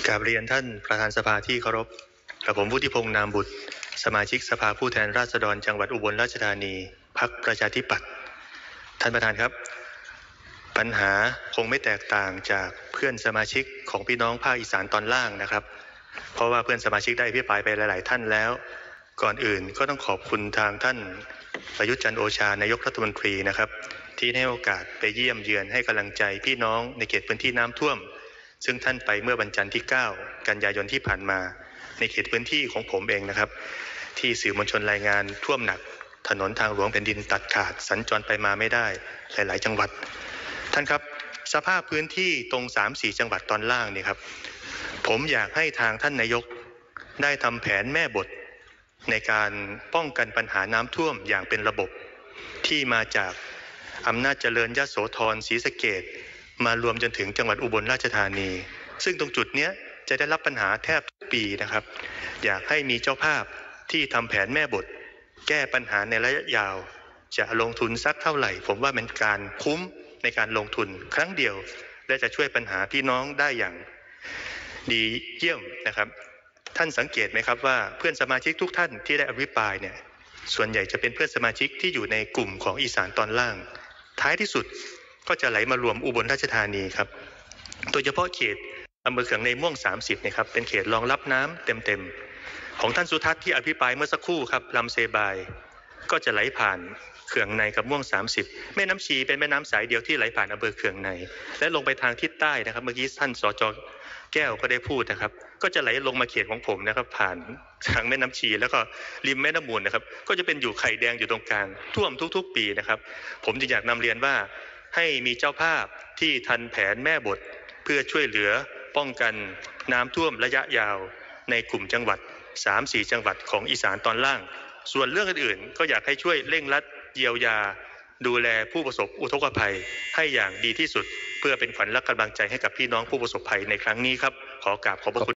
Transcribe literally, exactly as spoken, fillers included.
กราบเรียนท่านประธานสภาที่เคารพกระผมวุฒิพงษ์นามบุตรสมาชิกสภาผู้แทนราษฎรจังหวัดอุบลราชธานีพรรคประชาธิปัตย์ท่านประธานครับปัญหาคงไม่แตกต่างจากเพื่อนสมาชิกของพี่น้องภาคอีสานตอนล่างนะครับเพราะว่าเพื่อนสมาชิกได้อภิปรายไปหลายๆท่านแล้วก่อนอื่นก็ต้องขอบคุณทางท่านประยุทธ์จันทร์โอชานายกรัฐมนตรีนะครับที่ให้โอกาสไปเยี่ยมเยือนให้กำลังใจพี่น้องในเขตพื้นที่น้ำท่วมซึ่งท่านไปเมื่อวันจันทร์ที่เก้ากันยายนที่ผ่านมาในเขตพื้นที่ของผมเองนะครับที่สื่อมวลชนรายงานท่วมหนักถนนทางหลวงแผ่นดินตัดขาดสัญจรไปมาไม่ได้หลายๆจังหวัดท่านครับสภาพพื้นที่ตรง สามสี่ จังหวัดตอนล่างนี่ครับผมอยากให้ทางท่านนายกได้ทำแผนแม่บทในการป้องกันปัญหาน้ำท่วมอย่างเป็นระบบที่มาจากอำนาจเจริญยโสธรศรีสะเกษมารวมจนถึงจังหวัดอุบลราชธานีซึ่งตรงจุดนี้จะได้รับปัญหาแทบทุกปีนะครับอยากให้มีเจ้าภาพที่ทำแผนแม่บทแก้ปัญหาในระยะยาวจะลงทุนสักเท่าไหร่ผมว่าเป็นการคุ้มในการลงทุนครั้งเดียวและจะช่วยปัญหาพี่น้องได้อย่างดีเยี่ยมนะครับท่านสังเกตไหมครับว่าเพื่อนสมาชิกทุกท่านที่ได้อภิปรายเนี่ยส่วนใหญ่จะเป็นเพื่อนสมาชิกที่อยู่ในกลุ่มของอีสานตอนล่างท้ายที่สุดก็จะไหลมารวมอุบลราชธานีครับโดยเฉพาะเขตอำเภอเขืองในม่วงสามสิบนะครับเป็นเขตรองรับน้ำเต็มๆของท่านสุทัศน์ที่อภิปรายเมื่อสักครู่ครับลำเซบายก็จะไหลผ่านเขืองในกับม่วงสามสิบแม่น้ำชีเป็นแม่น้ำสายเดียวที่ไหลผ่านอำเภอเขืองในและลงไปทางทิศใต้นะครับเมื่อกี้ท่านสจ.แก้วก็ได้พูดนะครับก็จะไหลลงมาเขตของผมนะครับผ่านทางแม่น้ำชีแล้วก็ริมแม่น้ำมูลนะครับก็จะเป็นอยู่ไข่แดงอยู่ตรงกลางท่วมทุกๆปีนะครับผมจึงอยากนำเรียนว่าให้มีเจ้าภาพที่ทันแผนแม่บทเพื่อช่วยเหลือป้องกันน้ำท่วมระยะยาวในกลุ่มจังหวัด สามสี่ จังหวัดของอีสานตอนล่างส่วนเรื่องอื่นๆก็อยากให้ช่วยเร่งรัดเยียวยาดูแลผู้ประสบอุทกภัยให้อย่างดีที่สุดเพื่อเป็นขวัญและกำลังใจให้กับพี่น้องผู้ประสบภัยในครั้งนี้ครับขอกราบขอบพระคุณ